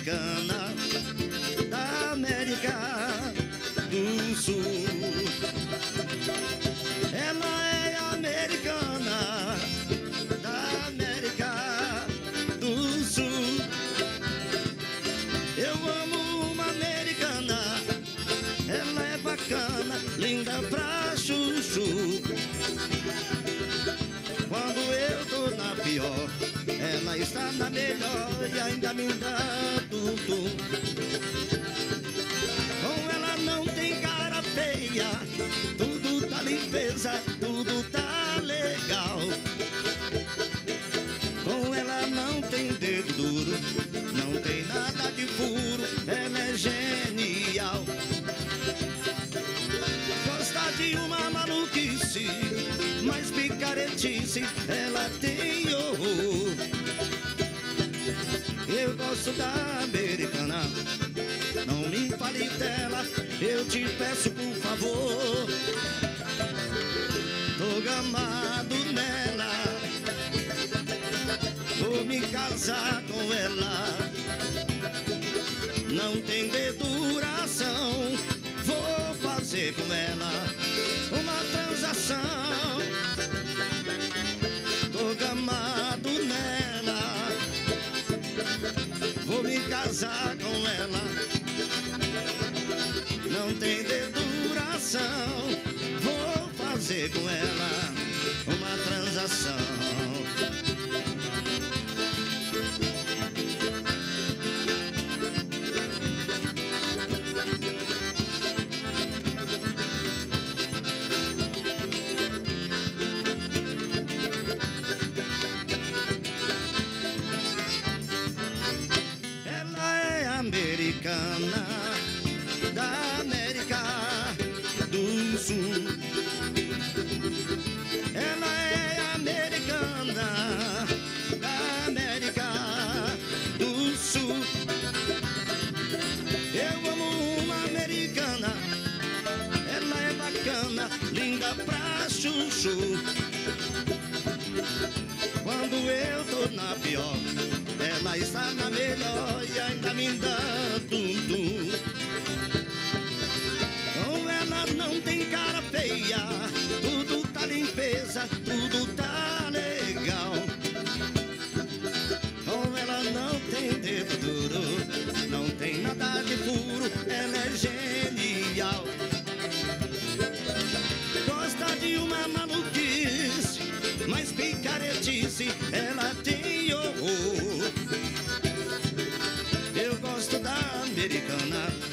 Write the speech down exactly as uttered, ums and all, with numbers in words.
americana da América do Sul. Ela é americana da América do Sul. Eu amo uma americana, ela é bacana, linda pra chuchu. Quando eu tô na pior, ela está na melhor e ainda me dá tum-tum. Com ela não tem cara feia, tudo tá limpeza, tudo tá legal. Com ela não tem dedo duro, não tem nada de furo, ela é genial. Gosta de uma maluquice, mas picaretice ela tem horror. Eu gosto da americana, não me fale dela, eu te peço por favor. Tô gamado nela, vou me casar com ela. Não tem deduração, vou fazer com ela uma transação. Tô gamado nela, vou me casar com ela. Não tem deduração, vou fazer com ela uma transação. Americana da América do Sul. Ela é americana da América do Sul. Eu amo uma americana, ela é bacana, linda pra chuchu. Quando eu tô na pior, ela está na melhor e ainda me dá tum-tum. Com ela não tem cara feia, tudo tá limpeza, tudo tá legal. Com ela não tem dedo duro, não tem nada de puro, ela é genial. Gosta de uma maluquice, mas picaretice ela tem horror. Eu gosto da americana,